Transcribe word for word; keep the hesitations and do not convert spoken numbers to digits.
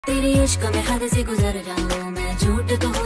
तेरी इश्क में हद से गुजर जाऊं मैं, झूठ तो